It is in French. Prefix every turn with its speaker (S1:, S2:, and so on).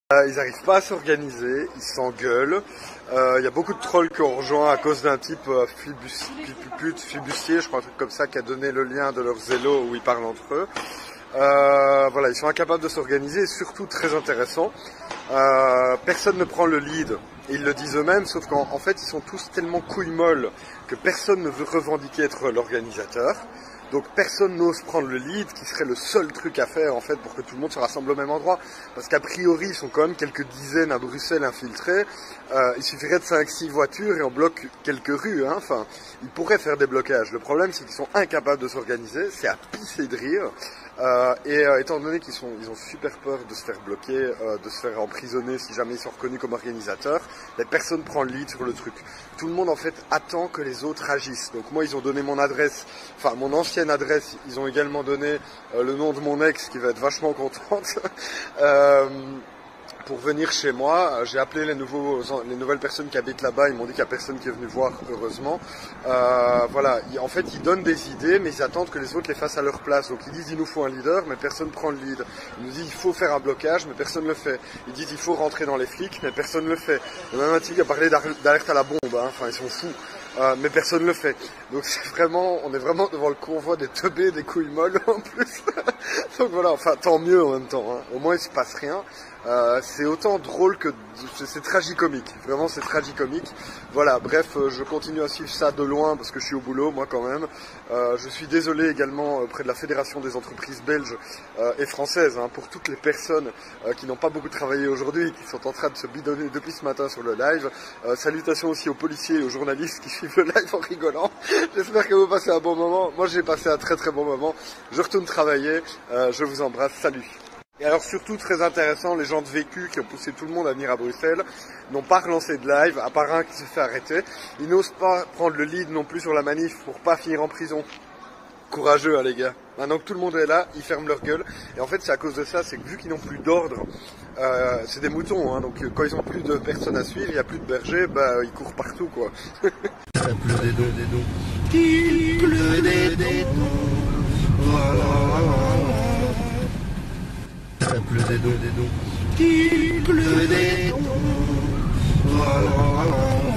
S1: Ils n'arrivent pas à s'organiser, ils s'engueulent. Il y a beaucoup de trolls qui ont rejoint à cause d'un type flibustier, je crois, un truc comme ça, qui a donné le lien de leur zélo où ils parlent entre eux. Voilà, ils sont incapables de s'organiser et surtout très intéressant. Personne ne prend le lead. Et ils le disent eux-mêmes, sauf qu'en fait, ils sont tous tellement couilles molles que personne ne veut revendiquer être l'organisateur. Donc personne n'ose prendre le lead, qui serait le seul truc à faire en fait pour que tout le monde se rassemble au même endroit. Parce qu'a priori, ils sont quand même quelques dizaines à Bruxelles infiltrés. Il suffirait de 5-6 voitures et on bloque quelques rues. Hein. Enfin, ils pourraient faire des blocages. Le problème, c'est qu'ils sont incapables de s'organiser. C'est à pisser de rire. Étant donné qu'ils ils ont super peur de se faire bloquer, de se faire emprisonner si jamais ils sont reconnus comme organisateurs, personne prend le lead sur le truc. Tout le monde en fait attend que les autres agissent. Donc moi ils ont donné mon adresse, enfin mon ancienne adresse, ils ont également donné le nom de mon ex qui va être vachement contente. Pour venir chez moi, j'ai appelé les nouvelles personnes qui habitent là-bas, ils m'ont dit qu'il n'y a personne qui est venu voir, heureusement. Voilà, en fait, ils donnent des idées, mais ils attendent que les autres les fassent à leur place. Donc ils disent il nous faut un leader, mais personne ne prend le lead. Ils nous disent il faut faire un blocage, mais personne ne le fait. Ils disent il faut rentrer dans les flics, mais personne ne le fait. Il y a même un type qui a parlé d'alerte à la bombe, hein. Enfin ils sont fous. Mais personne ne le fait. Donc c'est vraiment, on est vraiment devant le convoi des teubés, des couilles molles en plus. Donc voilà, enfin tant mieux en même temps, hein. Au moins il se passe rien. C'est autant drôle que c'est tragicomique. Vraiment c'est tragicomique. Voilà, bref, je continue à suivre ça de loin parce que je suis au boulot, moi quand même. Je suis désolé également auprès de la Fédération des entreprises belges et françaises, hein, pour toutes les personnes qui n'ont pas beaucoup travaillé aujourd'hui, qui sont en train de se bidonner depuis ce matin sur le live. Salutations aussi aux policiers et aux journalistes qui suivent le live en rigolant. J'espère que vous passez un bon moment. Moi j'ai passé un très très bon moment. Je retourne travailler. Je vous embrasse. Salut. Et alors surtout très intéressant, les gens de Vécu qui ont poussé tout le monde à venir à Bruxelles n'ont pas relancé de live, à part un qui s'est fait arrêter. Ils n'osent pas prendre le lead non plus sur la manif pour pas finir en prison. Courageux hein, les gars. Maintenant que tout le monde est là, ils ferment leur gueule. Et en fait c'est à cause de ça, c'est que vu qu'ils n'ont plus d'ordre, c'est des moutons, hein, donc quand ils n'ont plus de personnes à suivre, il n'y a plus de bergers, bah ils courent partout quoi.
S2: Ça pleut des dos. Il pleut des dos. Ça pleut des dos. Il pleut des dos.